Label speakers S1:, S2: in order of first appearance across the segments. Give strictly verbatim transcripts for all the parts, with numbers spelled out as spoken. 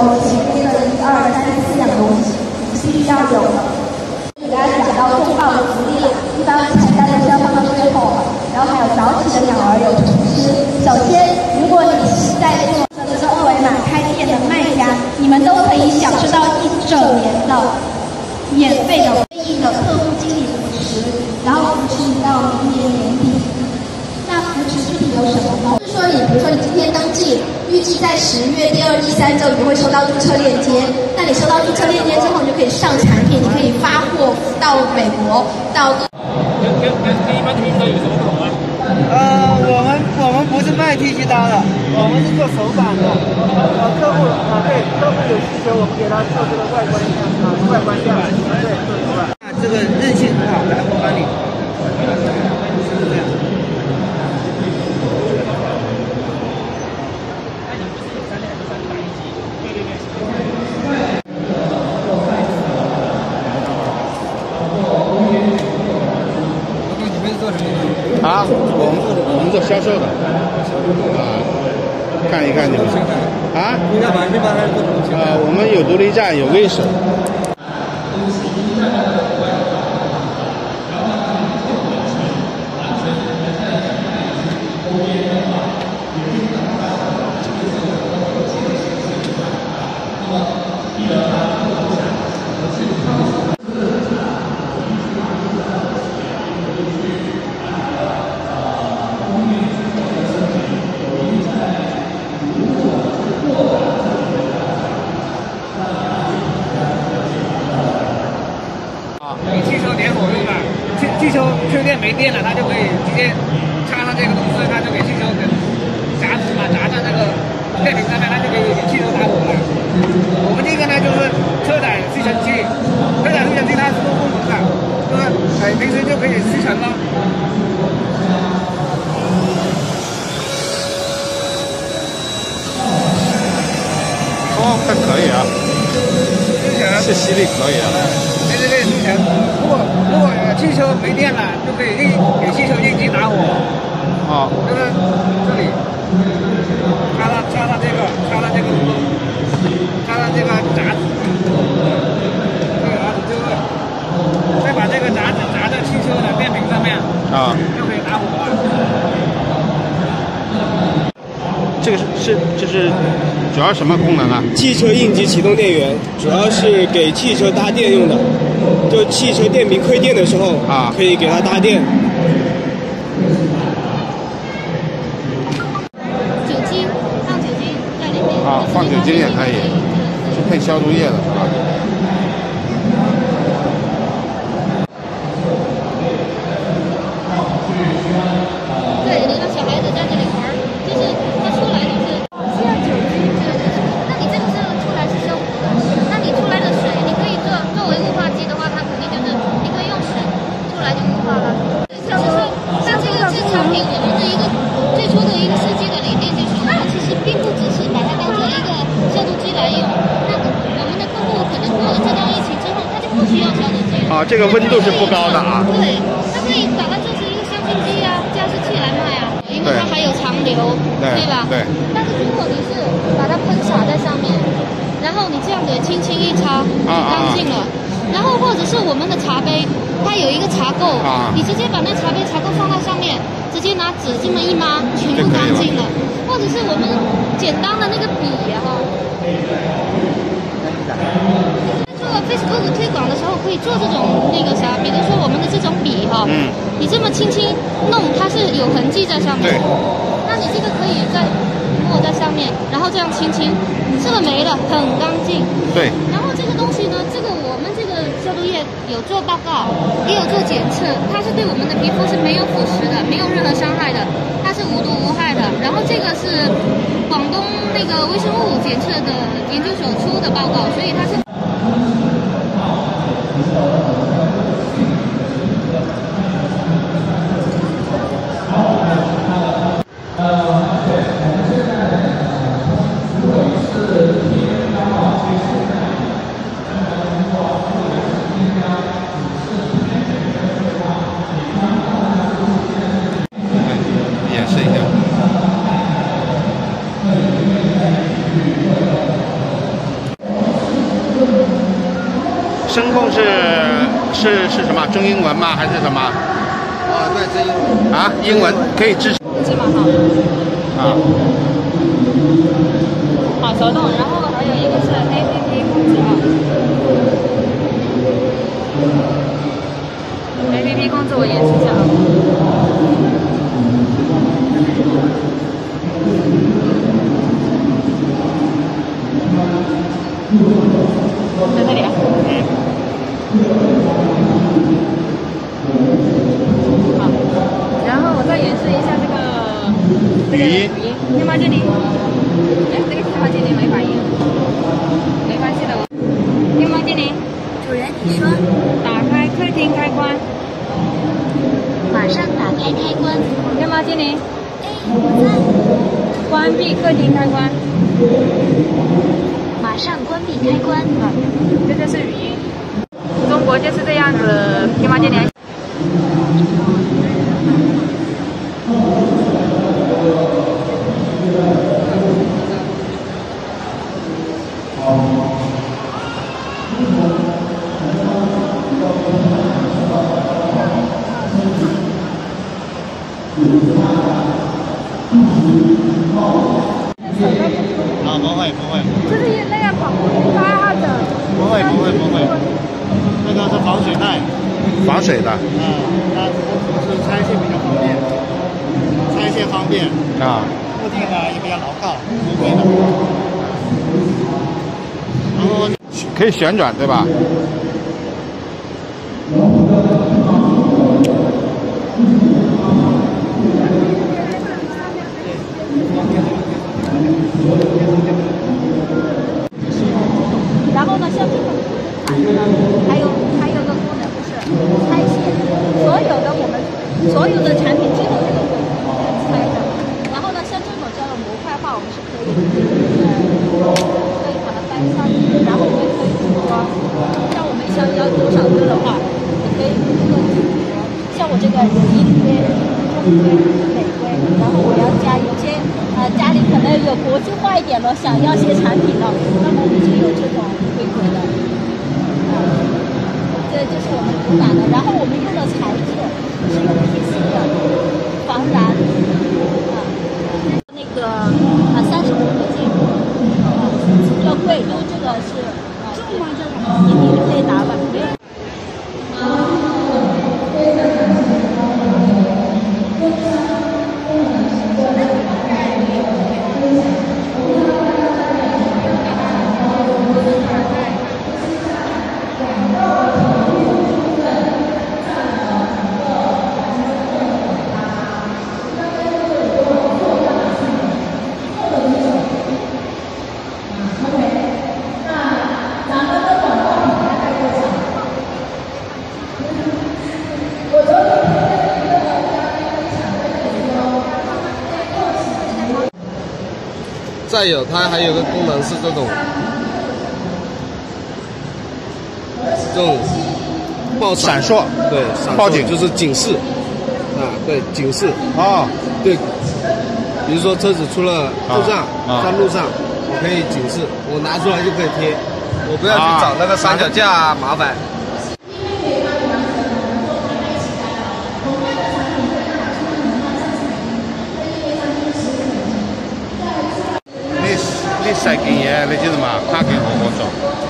S1: 候，前面的一二三四样东西必须要有的。给大家讲到重磅的福利，一般彩蛋都是要放到最后，然后还有早起的鸟儿有虫吃。首先，如果你是在做这个二维码开店的卖家，你们都可以享受到一整年的免费的对应的客户经理扶持，然后扶持你到明年年底。那扶持具体有什么呢？就是说你，比如说你今天登记，预计在十月第二、第三周你会收到注册链接。那你收到注册链接之后，你就可以上产品，你可以发货到美国，到。
S2: 跟跟跟跟一般的运销有什么不同啊？
S3: 呃，我们我们不是卖剃须刀的，我们是做手板的。呃，客户啊，对，客户有需求，我们给他做这个外观样啊，外观样，对，做手板。那这个韧性很好，来，我帮你。是这样。
S4: 啊，我们我们做销售的，啊，看一看你们啊，啊，我们有独立站，有微手。
S2: 气球充电没电了，它就可以直接插上这个东西，它就给气球给夹子嘛，夹在那个电瓶上面，它就可以给气球打火了。我们这个呢就是车载吸尘器，车载吸尘器它是多功能的，就是哎平时就可以吸尘了。
S4: 哦，还可以啊，
S2: 吸尘
S4: 是吸力可以啊。
S2: 对对对，吸尘。如果如果气球没电了，就可以给给气球应急打火。
S4: 啊，
S2: 就是这里插上插上这个插上这个插上这个闸子，这个闸子就是再把这个闸子砸在气球的电瓶上面啊，就可以打火了。
S4: 这个是是就是主要什么功能啊？
S5: 汽车应急启动电源，主要是给汽车搭电用的。就汽车电瓶亏电的时候啊，可以给它搭电。
S6: 酒精，放酒精在里面。
S4: 啊，放酒精也可以，是配消毒液的是吧？
S6: 对，你让小孩子在这里玩，就是他出来就是需要酒精这个就是，那你这个是出来是消毒的，那你出来的水，你可以做作为雾化机的话，它肯定就是你可以用水出来就雾化了。就是说，那这个是产品我们的一个最初的一个设计的理念，就是我们其实并不只是把它当做一个消毒机来用，那我们的客户可能过了这段疫情之后，他就不需要消毒机了。
S4: 啊，这个温度是不高的啊。
S6: 对，它可以把它做成一个香薰机啊、加湿器来卖啊。因为它还有长流，对吧？对。但是如果你是把它喷洒在上面，然后你这样子轻轻一擦，就干净了。然后或者是我们的茶杯，它有一个茶垢，你直接把那茶杯茶垢放在上面，直接拿纸这么一抹，全部干净了。或者是我们简单的那个笔哈。做 Facebook 推广的时候，可以做这种那个啥，比如说我们的这种笔哈，嗯，你这么轻轻弄，它是有痕迹在上面。对。那你这个可以再抹在上面，然后这样轻轻，这个没了，很干净。
S4: 对。然
S6: 后这个东西呢，这个我们这个消毒液有做报告，也有做检测，它是对我们的皮肤是没有腐蚀的，没有任何伤害的，它是无毒无害的。然后这个是广东那个微生物检测的研究所出的报告，所以它是。
S4: 演示一下。 声控是是是什么？中英文吗？还是什么？
S3: 啊，对，是英文。
S4: 啊，英文可以支持。
S6: 这么好。
S4: 啊。
S6: 好，手动，然后还有一个是 A P P 控制啊。A P P 控制我演示一下啊。在这里啊。好，然后我再演示一下这个
S4: 语音。
S6: 语音，天猫精灵。哎，这个天猫精灵没反应，没关系的。天猫精灵，
S7: 主人，你说。
S6: 打开客厅开关。
S7: 马上打开开关。
S6: 天猫精灵。
S7: 哎，我在。
S6: 关闭客厅开关。
S7: 马上关闭开关。
S6: 啊，这就是语音。中国就是这样子，天猫精灵。
S3: 啊，不会不会。
S6: 就是那个跑发的。
S3: 不会不会不会，那个是防水袋。
S4: 防水的。
S3: 嗯，它只是拆卸比较方便，拆卸方便。
S4: 啊。
S3: 固定呢也比较牢靠，不会的。然后
S4: 可以旋转，对吧？
S1: 然后呢，像这个还有还有个功能就是拆卸，所有的我们所有的产品最后这个会拆的。然后呢，像这种叫做模块化，我们是可以呃可以把它搬上去，然后我们可以组装。像我们想要多少个的话，也可以做组合。像我这个银龟、中龟、美龟，然后我要加有些呃家里可能有国际化一点的，想要些产品的，那么我们就有这种规格的。啊，这就是我们主打的。然后我们用的材质是用 P C 的，防燃。啊，那个啊三十五合金，啊比较贵，用这个是啊重吗？这个你你可以拿吧，没有。
S5: 再有，它还有个功能是这种，这种报
S4: 闪烁，
S5: 对，闪
S4: 报警
S5: 就是警示，啊，对，警示，
S4: 哦，
S5: 对，比如说车子出了故障，
S4: 啊、
S5: 在路上，我可以警示，我拿出来就可以贴，我不要去找那个三脚架麻烦。
S4: 你晒根烟，那就是嘛，卡根好好做。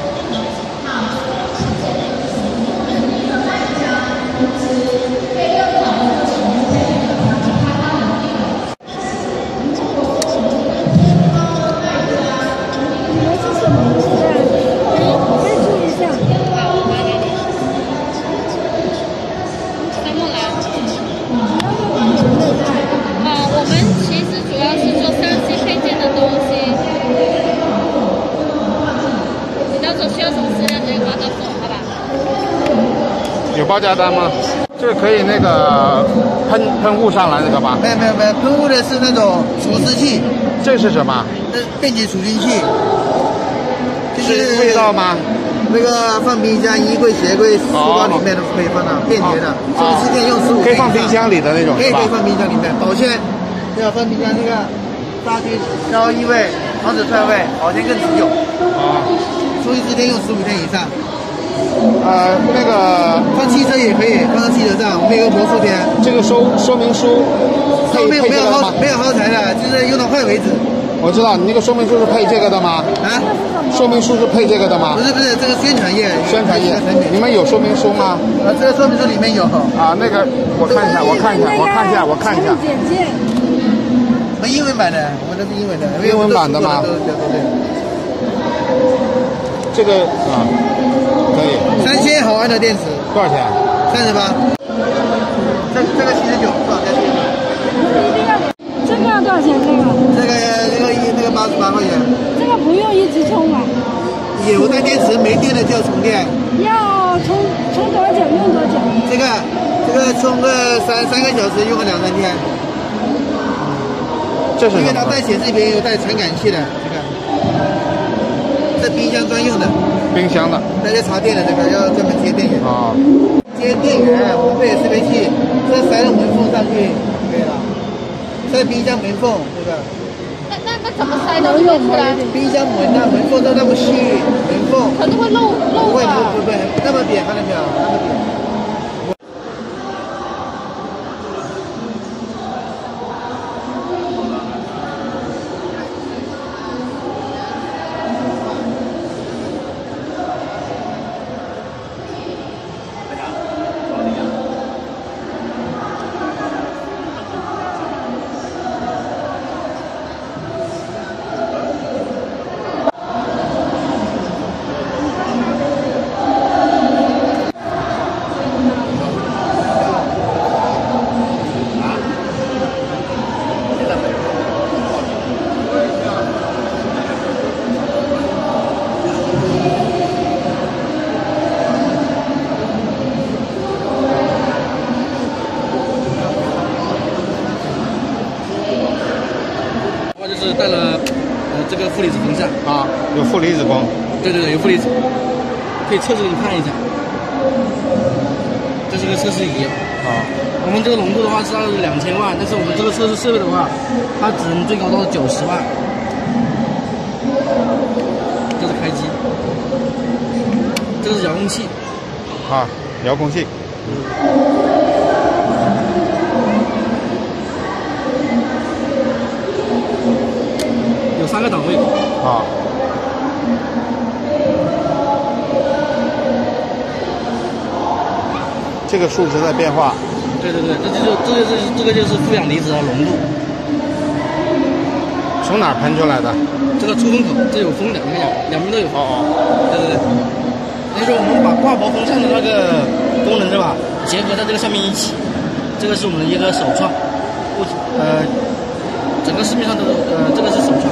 S4: 有报价单吗？这个可以那个喷喷雾上来那个吧？
S3: 没有没有没有，喷雾的是那种除湿器。
S4: 这是什么？
S3: 这便捷除菌器。
S4: 是味道吗？
S3: 那个放冰箱、衣柜、鞋柜、书包里面都可以放的，便捷的，除湿可以用十五天。
S4: 可以放冰箱里的那种是吧？
S3: 可以可以放冰箱里面，保鲜。要放冰箱那个杀菌、消异味、防止退味，保鲜更持久。
S4: 啊，
S3: 除湿天用十五天以上。
S4: 呃，那个
S3: 放汽车也可以，放到汽车上，我们有个魔术片。
S4: 这个说说明书配配
S3: 没有
S4: 这个的吗？
S3: 没有耗材的，就是用到坏为止。
S4: 我知道，你那个说明书是配这个的吗？
S3: 啊？
S4: 说明书是配这个的吗？
S3: 不是不是，这个宣传页。
S4: 宣传页，你们有说明书吗？
S3: 啊，这个说明书里面有。
S4: 啊，那个我看一下，我看一下，我看一下，我看一下。
S1: 简介。
S3: 我们英文版的，我们这是英文的。
S4: 英文版的吗？
S3: 对对对。
S4: 这个啊，可以。
S3: 三千毫安的电池，
S4: 多少钱？
S3: 三十八。这这个七十九，多少钱？
S1: 这个要多少钱？这个？
S3: 这个这个一那个八十八块钱。
S1: 这个不用一直充啊。
S3: 有带电池，没电的就要充电。
S1: 要充充多久？用多久？
S3: 这个这个充个三三个小时，用个两三天。
S4: 这是
S3: 因为它带显示屏，有带传感器的，这个。这冰箱专用的。
S4: 冰箱的。
S3: 大家插电的这个要专门接电源。
S4: 啊。
S3: 接电源，我们配有适配器，这塞个门缝上去就可以了。塞冰箱门缝，对吧？
S6: 那那那怎么塞到里面出来？
S3: 冰箱门那门缝都那么细，门缝
S6: 肯定会漏漏
S3: 不会
S6: 的。
S3: 不不不，那么扁，看到没有？那么扁。
S8: 就是带了呃这个负离子风扇
S4: 啊，有负离子风。
S8: 对对对，有负离子，可以测试给你看一下。这是个测试仪
S4: 啊。
S8: 我们这个浓度的话是要两千万，但是我们这个测试设备的话，它只能最高到九十万。这是开机，这是遥控器。
S4: 啊，遥控器。
S8: 有三个档位。
S4: 啊。这个数值在变化。
S8: 对对对，这就这就是这个就是负氧离子的浓度。
S4: 从哪儿喷出来的？
S8: 这个出风口，这有风的，你看两两边都有。
S4: 哦哦。
S8: 对对对。那时候我们把挂薄风扇的那个功能对吧，结合在这个上面一起，这个是我们的一个首创。不呃，整个市面上都呃这个是首创。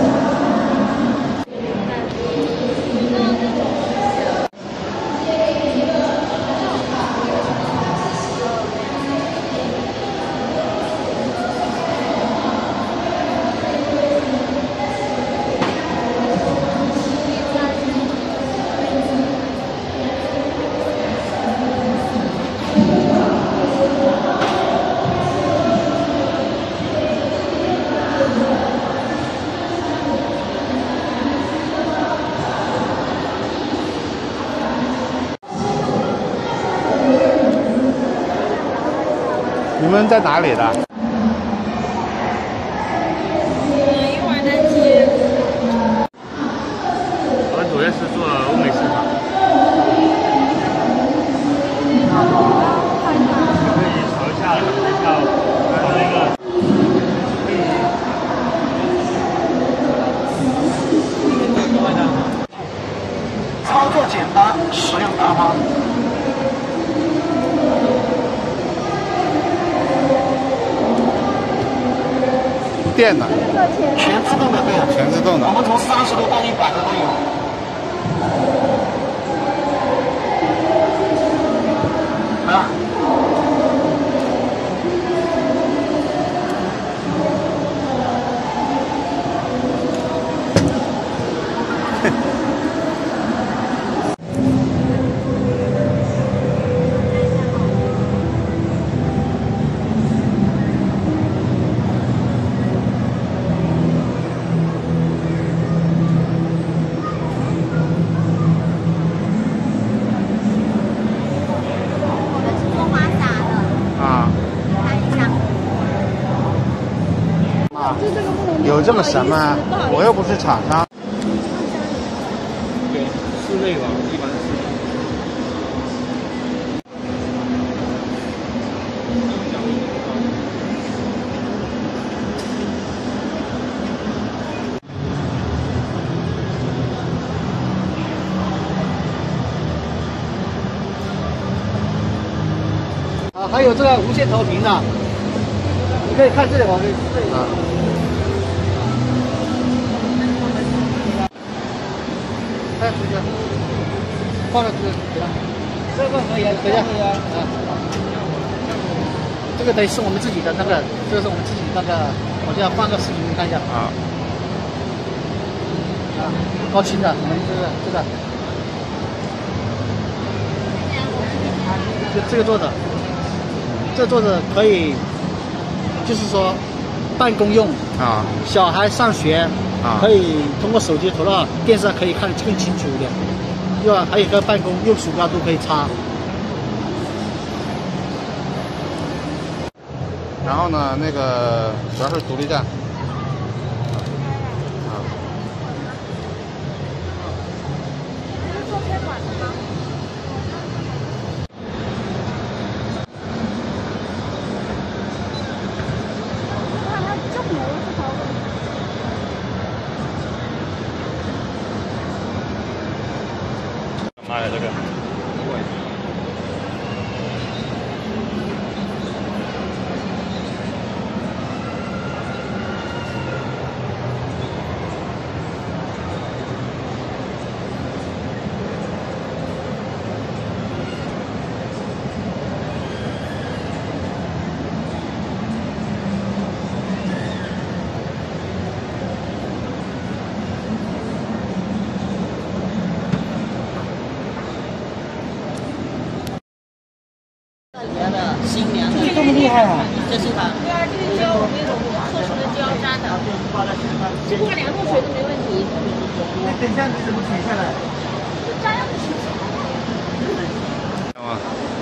S4: 你们在哪里的？
S1: 一会儿能接。
S9: 我们主要是做欧美市场。可以调一下，等一下把那个可以。操作简单，实用大方。
S4: 电的，
S3: 全自动的，对的，
S4: 全自动的。
S3: 我们从三十度到一百度都有。啊。
S4: 有这么神吗？我又不是厂商。
S2: 对，室内吧，一般是。
S3: 啊，还有这个无线投屏的，你可以看这里，我可以这里。啊。哎，回家，放到这给他。这个可以啊，可以啊。啊。这个得是我们自己的那个，这个是我们自己那个，我就要放个视频你看一下。啊。啊，高清的，我们这个这个。这这个做的。这做的可以，就是说办公用啊，小孩上学啊，可以通过手机投到电视上，可以看得更清楚一点，对吧？还有一个办公用鼠标都可以插。
S4: 然后呢，那个主要是独立站。啊。
S6: 是做推广的吗？
S9: 妈的，这个。
S3: 新娘的，这么厉害啊！
S6: 这是它，对啊，这个胶那种特殊的胶粘的，只挂两桶水都没问题。
S3: 等一下，你怎么取下来？
S6: 就这样子取下来。
S4: 哇，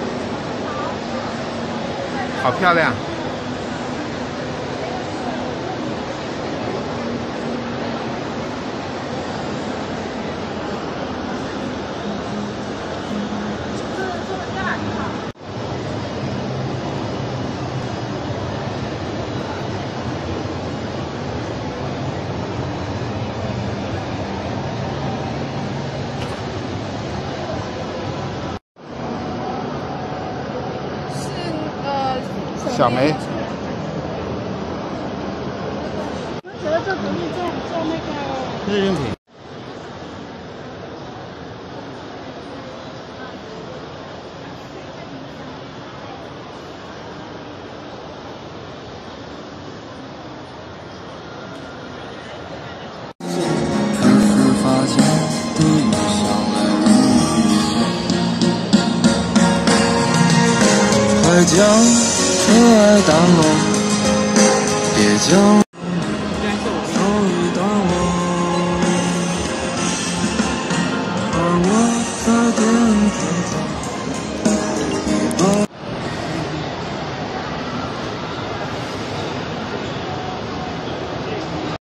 S4: 好漂亮！小梅，
S6: 我觉得这不是做做那个
S4: 日用品。
S10: 快将尘埃掸落，别将